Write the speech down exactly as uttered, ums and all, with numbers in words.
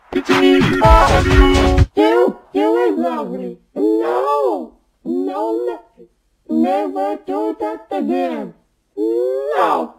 You, you is lovely. No, no, no, never do that again. No.